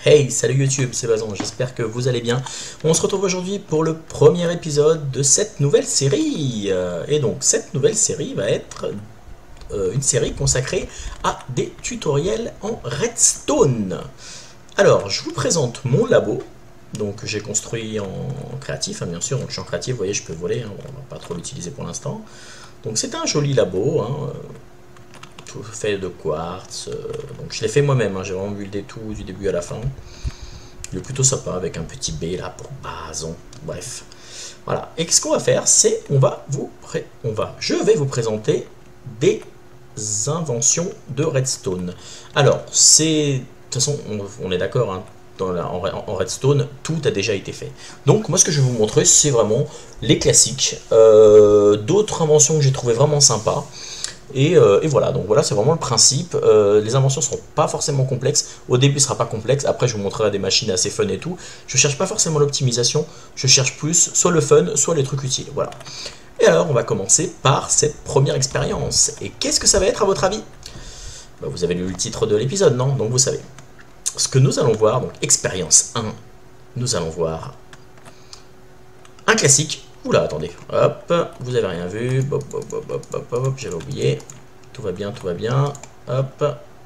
Hey, salut YouTube, c'est Bazon, j'espère que vous allez bien. On se retrouve aujourd'hui pour le premier épisode de cette nouvelle série. Et donc, cette nouvelle série va être une série consacrée à des tutoriels en Redstone. Alors, je vous présente mon labo. Donc, j'ai construit en créatif, hein, bien sûr. Donc, je suis en créatif, vous voyez, je peux voler. Hein, on va pas trop l'utiliser pour l'instant. Donc, c'est un joli labo. Hein, tout fait de quartz, donc je l'ai fait moi-même, hein, j'ai vraiment buildé tout du début à la fin. Il est plutôt sympa avec un petit B là pour Bazon. Bref, voilà. Et ce qu'on va faire, c'est je vais vous présenter des inventions de Redstone. Alors, de toute façon, on est d'accord, hein, en Redstone, tout a déjà été fait. Donc, moi, ce que je vais vous montrer, c'est vraiment les classiques. D'autres inventions que j'ai trouvé vraiment sympas. Et voilà, donc voilà, c'est vraiment le principe. Les inventions ne seront pas forcément complexes. Au début, ce sera pas complexe. Après, je vous montrerai des machines assez fun et tout. Je cherche pas forcément l'optimisation. Je cherche plus soit le fun, soit les trucs utiles. Voilà. Et alors, on va commencer par cette première expérience. Et qu'est-ce que ça va être à votre avis? Vous avez lu le titre de l'épisode, non? Donc vous savez. Ce que nous allons voir, donc expérience 1, nous allons voir un classique. Oula, attendez, hop, vous avez rien vu, hop, j'avais oublié, tout va bien, hop,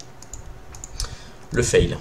le fail.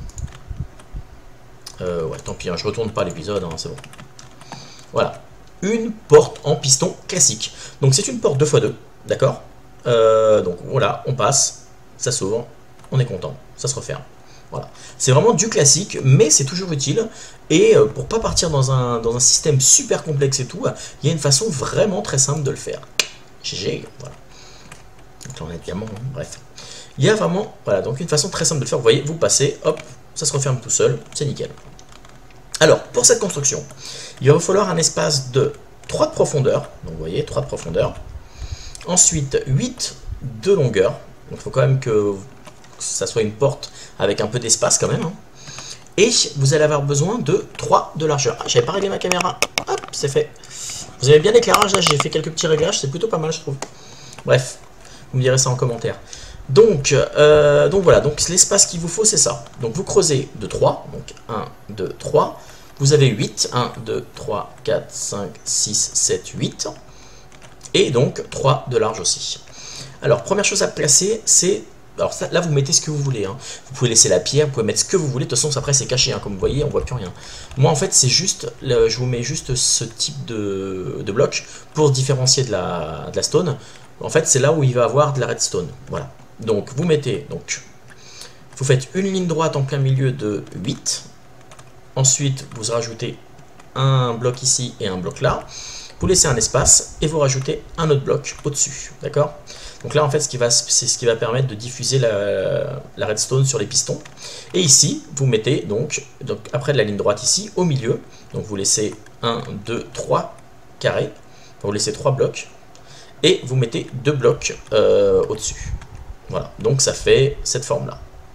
Ouais, tant pis, hein, je retourne pas l'épisode, hein, c'est bon. Voilà, une porte en piston classique. Donc c'est une porte 2x2, d'accord. Donc voilà, on passe, ça s'ouvre, on est content, ça se referme. Voilà. C'est vraiment du classique, mais c'est toujours utile. Et pour pas partir dans un système super complexe et tout, il y a une façon vraiment très simple de le faire. GG, voilà. Donc là on a diamant, hein, bref. Il y a vraiment, voilà, donc une façon très simple de le faire. Vous voyez, vous passez, hop, ça se referme tout seul, c'est nickel. Alors, pour cette construction, il va vous falloir un espace de 3 de profondeur. Donc vous voyez, 3 de profondeur. Ensuite, 8 de longueur. Donc il faut quand même que ça soit une porte avec un peu d'espace quand même. Hein. Et vous allez avoir besoin de 3 de largeur. Ah, j'avais pas réglé ma caméra. Hop, c'est fait. Vous avez bien l'éclairage là, j'ai fait quelques petits réglages, c'est plutôt pas mal je trouve. Bref, vous me direz ça en commentaire. Donc voilà, donc l'espace qu'il vous faut c'est ça. Donc vous creusez de 3, donc 1, 2, 3. Vous avez 8, 1, 2, 3, 4, 5, 6, 7, 8. Et donc 3 de large aussi. Alors première chose à placer, c'est... Alors ça, là vous mettez ce que vous voulez, hein. Vous pouvez laisser la pierre, vous pouvez mettre ce que vous voulez, de toute façon après c'est caché, hein. Comme vous voyez on voit plus rien. Moi en fait c'est juste, je vous mets juste ce type de bloc pour se différencier de la stone. En fait c'est là où il va avoir de la redstone, voilà. Donc vous mettez, donc vous faites une ligne droite en plein milieu de 8, ensuite vous rajoutez un bloc ici et un bloc là, vous laissez un espace et vous rajoutez un autre bloc au-dessus, d'accord? Donc là, en fait, c'est ce qui va permettre de diffuser la redstone sur les pistons. Et ici, vous mettez donc après de la ligne droite ici, au milieu. Donc vous laissez 1, 2, 3 carrés. Vous laissez 3 blocs. Et vous mettez 2 blocs au-dessus. Voilà, donc ça fait cette forme-là.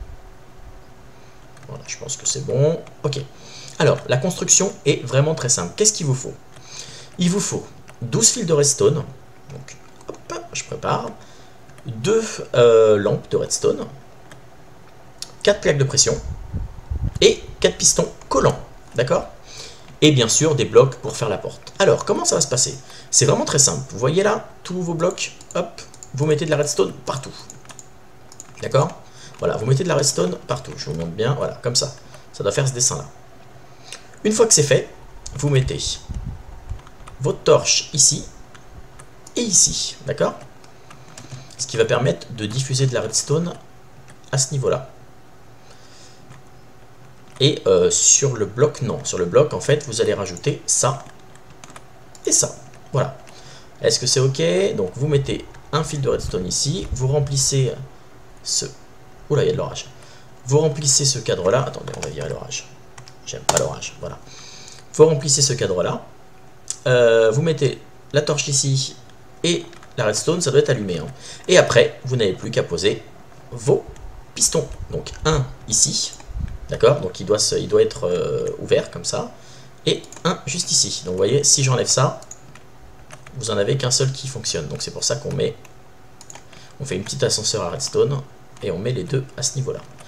Voilà, je pense que c'est bon. Ok. Alors, la construction est vraiment très simple. Qu'est-ce qu'il vous faut? Il vous faut 12 fils de redstone. Donc, hop, je prépare. 2 lampes de redstone, 4 plaques de pression et 4 pistons collants, d'accord? Et bien sûr des blocs pour faire la porte. Alors comment ça va se passer? C'est vraiment très simple. Vous voyez là, tous vos blocs, hop, vous mettez de la redstone partout, d'accord? Voilà, vous mettez de la redstone partout. Je vous montre bien, voilà, comme ça. Ça doit faire ce dessin là. Une fois que c'est fait, vous mettez votre torche ici et ici, d'accord? Ce qui va permettre de diffuser de la redstone à ce niveau-là. Et sur le bloc, non. Sur le bloc, en fait, vous allez rajouter ça et ça. Voilà. Est-ce que c'est OK? Donc, vous mettez un fil de redstone ici. Vous remplissez ce... Oula, il y a de l'orage. Vous remplissez ce cadre-là. Attendez, on va virer l'orage. J'aime pas l'orage. Voilà. Vous remplissez ce cadre-là. Vous mettez la torche ici et... la redstone, ça doit être allumé. Hein. Et après, vous n'avez plus qu'à poser vos pistons. Donc, un ici, d'accord? Donc, il doit être ouvert comme ça. Et un juste ici. Donc, vous voyez, si j'enlève ça, vous n'en avez qu'un seul qui fonctionne. Donc, c'est pour ça qu'on fait une petite ascenseur à redstone et on met les deux à ce niveau-là.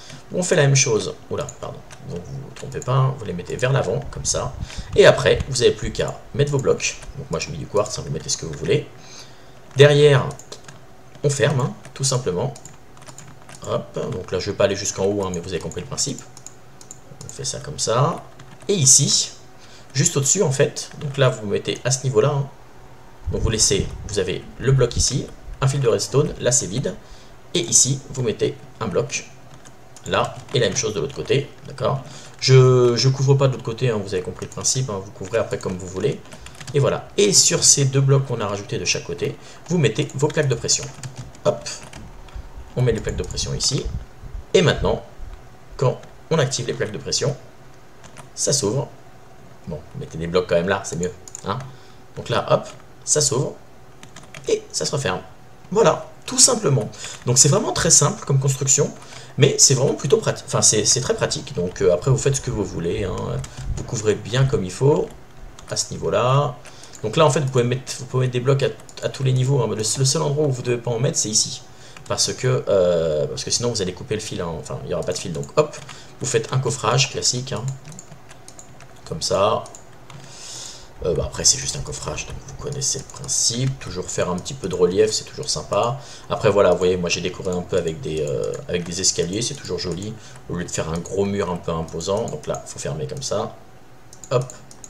On fait la même chose. Oula, pardon. Donc vous ne vous trompez pas, vous les mettez vers l'avant, comme ça. Et après, vous n'avez plus qu'à mettre vos blocs. Donc moi, je mets du quartz, hein, vous mettez ce que vous voulez. Derrière, on ferme, hein, tout simplement. Hop, donc là, je ne vais pas aller jusqu'en haut, hein, mais vous avez compris le principe. On fait ça comme ça. Et ici, juste au-dessus, en fait, donc là, vous mettez à ce niveau-là. Hein. Donc vous laissez, vous avez le bloc ici, un fil de redstone, là, c'est vide. Et ici, vous mettez un bloc là, et la même chose de l'autre côté, d'accord. Je couvre pas de l'autre côté, hein, vous avez compris le principe, hein, vous couvrez après comme vous voulez. Et voilà. Et sur ces deux blocs qu'on a rajoutés de chaque côté, vous mettez vos plaques de pression. Hop, on met les plaques de pression ici. Et maintenant, quand on active les plaques de pression, ça s'ouvre. Bon, mettez des blocs quand même là, c'est mieux. Hein. Donc là, hop, ça s'ouvre. Et ça se referme. Voilà, tout simplement. Donc c'est vraiment très simple comme construction. Mais c'est vraiment plutôt pratique, enfin c'est très pratique, donc après vous faites ce que vous voulez, hein. Vous couvrez bien comme il faut, à ce niveau-là. Donc là en fait vous pouvez mettre des blocs à tous les niveaux, hein. Le seul endroit où vous ne devez pas en mettre c'est ici, parce que sinon vous allez couper le fil, hein. Enfin il n'y aura pas de fil, donc hop, vous faites un coffrage classique, hein. Comme ça. Après c'est juste un coffrage, donc vous connaissez le principe. Toujours faire un petit peu de relief, c'est toujours sympa. Après voilà, vous voyez, moi j'ai décoré un peu avec des escaliers, c'est toujours joli. Au lieu de faire un gros mur un peu imposant, donc là, il faut fermer comme ça. Hop.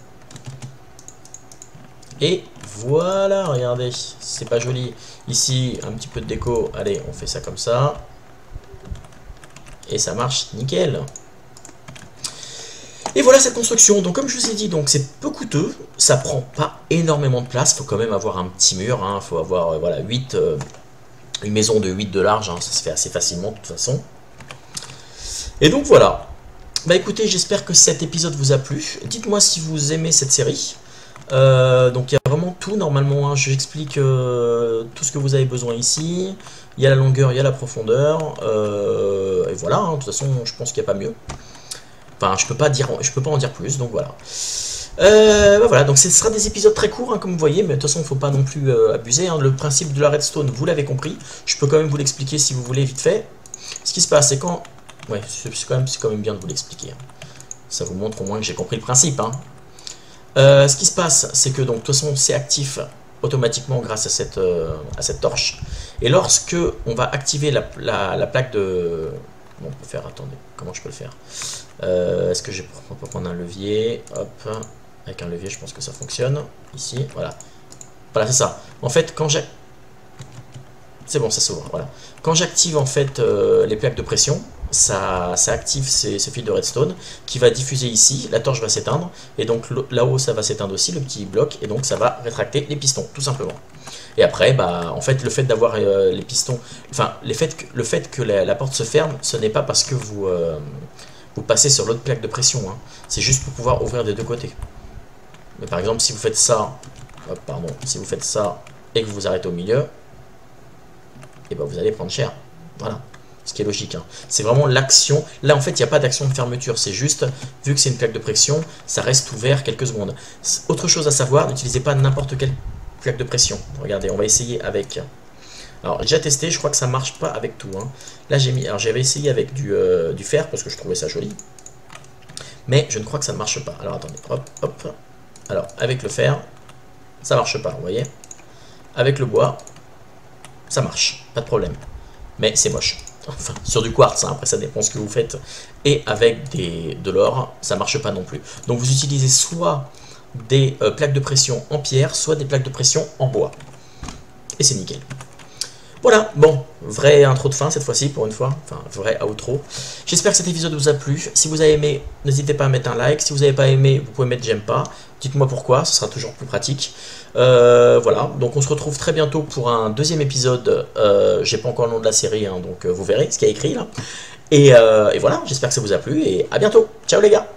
Et voilà, regardez, c'est pas joli. Ici, un petit peu de déco, allez, on fait ça comme ça. Et ça marche nickel. Et voilà cette construction. Donc comme je vous ai dit, donc c'est peu coûteux, ça prend pas énormément de place, il faut quand même avoir un petit mur, hein. Faut avoir voilà, une maison de 8 de large, hein. Ça se fait assez facilement de toute façon. Et donc voilà. Bah écoutez, j'espère que cet épisode vous a plu. Dites-moi si vous aimez cette série. Donc il y a vraiment tout normalement, hein. J'explique tout ce que vous avez besoin ici. Il y a la longueur, il y a la profondeur. Et voilà, hein. De toute façon, je pense qu'il n'y a pas mieux. Enfin, je peux pas en dire plus, donc voilà. Voilà, donc ce sera des épisodes très courts, hein, comme vous voyez, mais de toute façon, il ne faut pas non plus abuser. Hein. Le principe de la redstone, vous l'avez compris. Je peux quand même vous l'expliquer si vous voulez, vite fait. Ce qui se passe, c'est quand... Ouais, c'est quand même bien de vous l'expliquer. Hein. Ça vous montre au moins que j'ai compris le principe. Hein. Ce qui se passe, c'est que, donc, de toute façon, c'est actif automatiquement grâce à cette torche. Et lorsque on va activer la plaque de... Bon, on peut faire, attendez, comment je peux le faire? Est-ce que on peut prendre un levier? Hop, avec un levier, je pense que ça fonctionne. Ici, voilà. Voilà, c'est ça. En fait, quand j'ai... C'est bon, ça s'ouvre, voilà. Quand j'active, en fait, les plaques de pression, ça active ce fil de redstone qui va diffuser ici, la torche va s'éteindre, et donc là-haut, ça va s'éteindre aussi, le petit bloc, et donc ça va rétracter les pistons, tout simplement. Et après, bah, en fait, le fait d'avoir les pistons, enfin, le fait que la porte se ferme, ce n'est pas parce que vous passez sur l'autre plaque de pression, hein. C'est juste pour pouvoir ouvrir des deux côtés. Mais par exemple, si vous faites ça, pardon, si vous faites ça et que vous vous arrêtez au milieu, et ben vous allez prendre cher. Voilà, ce qui est logique, hein. C'est vraiment l'action. Là, en fait, il n'y a pas d'action de fermeture. C'est juste, vu que c'est une plaque de pression, ça reste ouvert quelques secondes. Autre chose à savoir, n'utilisez pas n'importe quelle plaque de pression. Regardez, on va essayer avec... Alors, j'ai déjà testé, je crois que ça marche pas avec tout, hein. Là, j'avais essayé avec du fer, parce que je trouvais ça joli. Mais je ne crois que ça ne marche pas. Alors, attendez, hop, hop. Alors, avec le fer, ça marche pas, vous voyez. Avec le bois, ça marche, pas de problème. Mais c'est moche. Enfin, sur du quartz, hein, après ça dépend ce que vous faites. Et avec de l'or, ça marche pas non plus. Donc vous utilisez soit des plaques de pression en pierre, soit des plaques de pression en bois. Et c'est nickel. Voilà, bon, vraie intro de fin cette fois-ci pour une fois, enfin vrai outro. J'espère que cet épisode vous a plu. Si vous avez aimé, n'hésitez pas à mettre un like. Si vous n'avez pas aimé, vous pouvez mettre j'aime pas. Dites-moi pourquoi, ce sera toujours plus pratique. Voilà, donc on se retrouve très bientôt pour un deuxième épisode. J'ai pas encore le nom de la série, hein, donc vous verrez ce qu'il y a écrit là. Et voilà, j'espère que ça vous a plu et à bientôt. Ciao les gars.